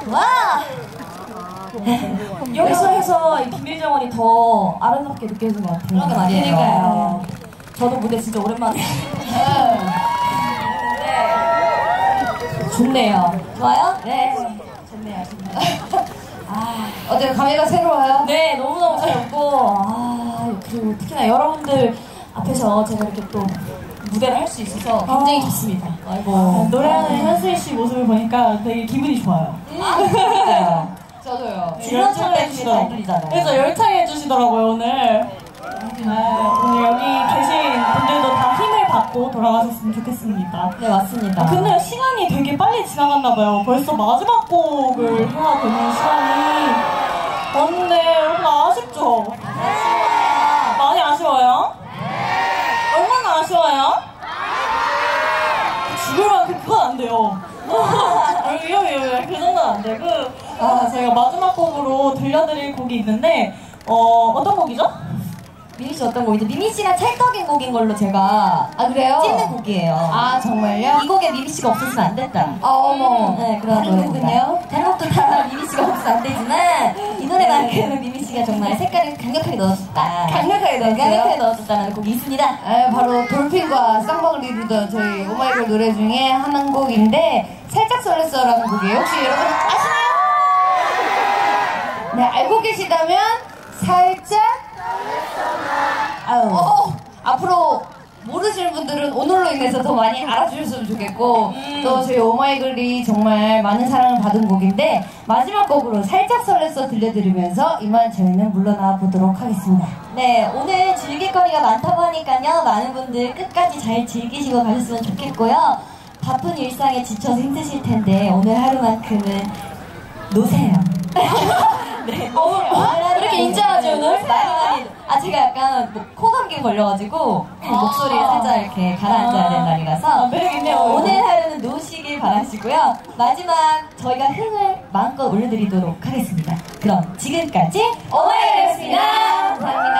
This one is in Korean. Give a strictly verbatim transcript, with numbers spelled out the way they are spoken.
와! 여기서 해서 이 김일정원이 더 아름답게 느껴진 것 같아요. 그러게 말이에요. 그러니까요. 저도 무대 진짜 오랜만에. 네. 좋네요. 좋아요? 네. 좋네요. 좋네요. 아, 어때요? 감회가 새로워요? 네, 너무너무 재밌고, 아, 그리고 특히나 여러분들 앞에서 제가 이렇게 또 무대를 할 수 있어서 굉장히 아. 좋습니다. 아이고. 아, 노래하는 현슬 씨 모습을 보니까 되게 기분이 좋아요. 아, 저도요. 지난주에 해주시더라고요. 들리잖아요. 그래서 열창해 주시더라고요, 오늘. 아, 오늘 여기 계신 분들도 다 힘을 받고 돌아가셨으면 좋겠습니다. 네, 맞습니다. 근데 시간이 되게 빨리 지나갔나봐요. 벌써 마지막 곡을 해야 되는 시간이 왔는데 여러분 아쉽죠? 많이 아쉬워요? 얼마나 아쉬워요? 죽을 만큼 그건 안 돼요. 위험해요. 그 정도는 안 되고. 아, 저희가 마지막 곡으로 들려드릴 곡이 있는데, 어, 어떤 곡이죠? 미미 씨 어떤 곡이죠? 미미 씨가 찰떡인 곡인 걸로 제가 아, 그래요? 찍는 곡이에요. 아, 정말요? 이 곡에 미미 씨가 없었으면 안 됐다. 아, 어머. 네, 그런 다른 노래입니다. 곡은요? 다른 곡도 다 미미 씨가 없으면 안 되지만 이 노래만큼은 미미 씨가 정말 색깔을 강력하게 넣어줬다. 강력하게 넣었어요? 강력하게 넣어줬다는 곡이 있습니다. 네, 바로 돌핀과 쌍방울 이루던 저희 오마이걸 노래 중에 한 곡인데 살짝 설렜어라는 곡이에요. 혹시 여러분 아시나요? 네, 알고 계시다면 살짝 아유, 어, 앞으로 모르시는 분들은 오늘로 인해서 더 많이 알아주셨으면 좋겠고 음. 또 저희 오마이걸이 정말 많은 사랑을 받은 곡인데 마지막 곡으로 살짝 설렜어 들려드리면서 이만 저희는 물러나 보도록 하겠습니다. 네, 오늘 즐길 거리가 많다고 하니까요. 많은 분들 끝까지 잘 즐기시고 가셨으면 좋겠고요. 바쁜 일상에 지쳐서 힘드실 텐데 오늘 하루만큼은 노세요. 네, 어, 어? 이렇게 인자하죠, 오늘? 많이 많이. 아, 제가 약간 뭐, 코 감기 걸려가지고 목소리를 살짝 이렇게 가라앉아야 되는 날이라서 아, 매력있네요. 오늘 하루는 노시길 바라시고요. 마지막 저희가 흥을 마음껏 올려드리도록 하겠습니다. 그럼 지금까지 오마이걸이었습니다. 감사합니다.